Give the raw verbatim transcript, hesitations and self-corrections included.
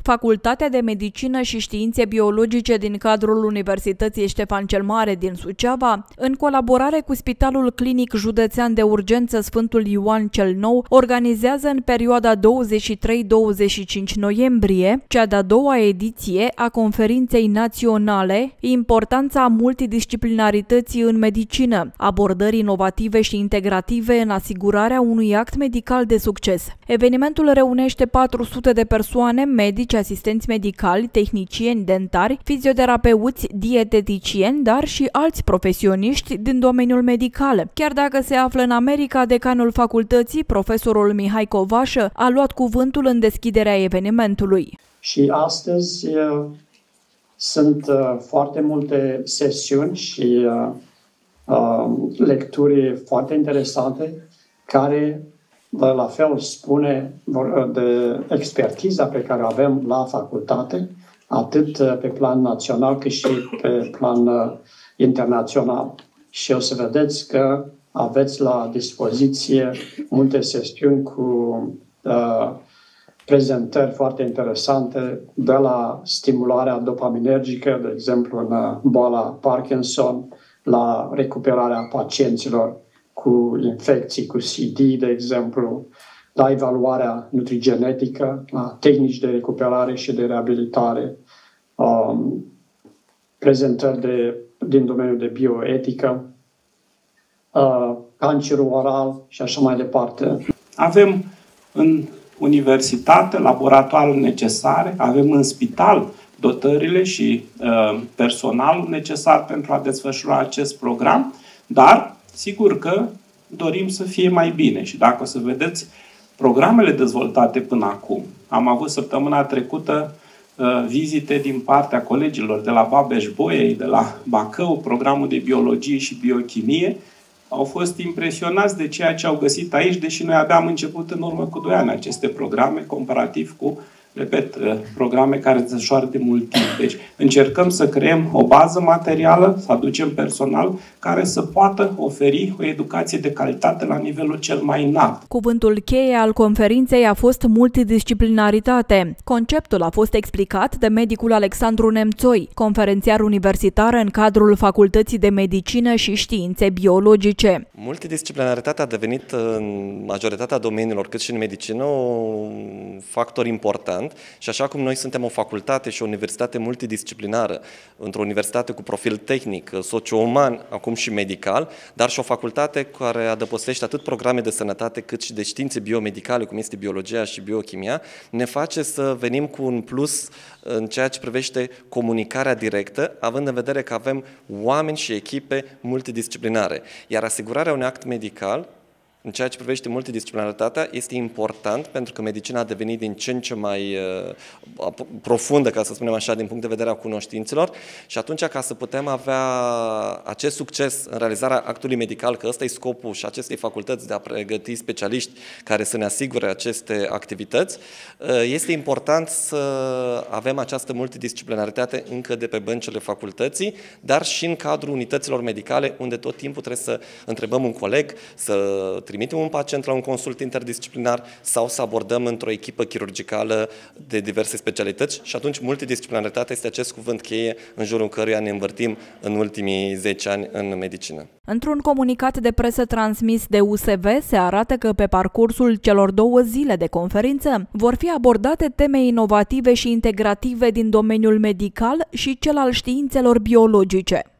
Facultatea de Medicină și Științe Biologice din cadrul Universității Ștefan cel Mare din Suceava, în colaborare cu Spitalul Clinic Județean de Urgență Sfântul Ioan cel Nou, organizează în perioada douăzeci și trei - douăzeci și cinci noiembrie cea de-a doua ediție a Conferinței Naționale Importanța multidisciplinarității în medicină, abordări inovative și integrative în asigurarea unui act medical de succes. Evenimentul reunește patru sute de persoane, medici, asistenți medicali, tehnicieni dentari, fizioterapeuți, dieteticieni, dar și alți profesioniști din domeniul medical. Chiar dacă se află în America, decanul facultății, profesorul Mihai Covașă, a luat cuvântul în deschiderea evenimentului. Și astăzi uh, sunt uh, foarte multe sesiuni și uh, uh, lecturi foarte interesante care la fel spune de expertiza pe care o avem la facultate, atât pe plan național cât și pe plan internațional. Și o să vedeți că aveți la dispoziție multe sesiuni cu uh, prezentări foarte interesante, de la stimularea dopaminergică, de exemplu în boala Parkinson, la recuperarea pacienților cu infecții, cu C D, de exemplu, la evaluarea nutrigenetică, la tehnici de recuperare și de reabilitare, um, prezentări de, din domeniul de bioetică, uh, cancerul oral și așa mai departe. Avem în universitate laboratoarele necesare, avem în spital dotările și uh, personalul necesar pentru a desfășura acest program, dar sigur că dorim să fie mai bine și dacă o să vedeți programele dezvoltate până acum, am avut săptămâna trecută uh, vizite din partea colegilor de la Babeș-Bolyai, de la Bacău, programul de biologie și biochimie, au fost impresionați de ceea ce au găsit aici, deși noi abia am început în urmă cu doi ani aceste programe, comparativ cu, repet, programe care se desfășoară de mult timp. Deci încercăm să creăm o bază materială, să aducem personal care să poată oferi o educație de calitate la nivelul cel mai înalt. Cuvântul cheie al conferinței a fost multidisciplinaritate. Conceptul a fost explicat de medicul Alexandru Nemțoi, conferențiar universitar în cadrul Facultății de Medicină și Științe Biologice. Multidisciplinaritatea a devenit în majoritatea domeniilor, cât și în medicină, un factor important. Și așa cum noi suntem o facultate și o universitate multidisciplinară, într-o universitate cu profil tehnic, socio-uman, acum și medical, dar și o facultate care adăpostește atât programe de sănătate cât și de științe biomedicale, cum este biologia și biochimia, ne face să venim cu un plus în ceea ce privește comunicarea directă, având în vedere că avem oameni și echipe multidisciplinare. Iar asigurarea unui act medical, în ceea ce privește multidisciplinaritatea, este important pentru că medicina a devenit din ce în ce mai uh, profundă, ca să spunem așa, din punct de vedere a cunoștințelor și atunci ca să putem avea acest succes în realizarea actului medical, că ăsta e scopul și acestei facultăți de a pregăti specialiști care să ne asigure aceste activități, uh, este important să avem această multidisciplinaritate încă de pe băncile facultății, dar și în cadrul unităților medicale, unde tot timpul trebuie să întrebăm un coleg, să trimitem un pacient la un consult interdisciplinar sau să abordăm într-o echipă chirurgicală de diverse specialități și atunci multidisciplinaritatea este acest cuvânt cheie în jurul căruia ne învârtim în ultimii zece ani în medicină. Într-un comunicat de presă transmis de U S V se arată că pe parcursul celor două zile de conferință vor fi abordate teme inovative și integrative din domeniul medical și cel al științelor biologice.